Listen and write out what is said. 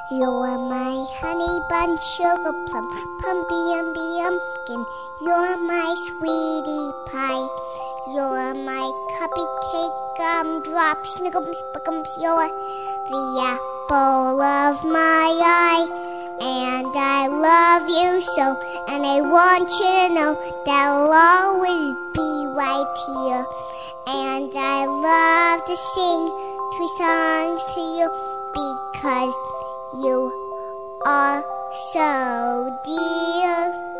You're my honey bun, sugar plum, pumpy umby umpkin. You're my sweetie pie. You're my cuppy cake gumdrop, snickums, spickums. You're the apple of my eye. And I love you so, and I want you to know that I'll always be right here. And I love to sing 3 songs to you because you are so dear.